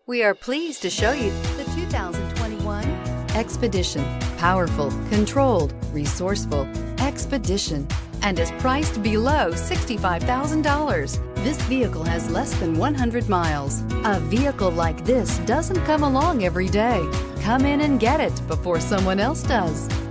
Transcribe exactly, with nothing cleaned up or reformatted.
We are pleased to show you the two thousand twenty-one Expedition. Powerful, controlled, resourceful. Expedition. And is priced below sixty-five thousand dollars. This vehicle has less than one hundred miles. A vehicle like this doesn't come along every day. Come in and get it before someone else does.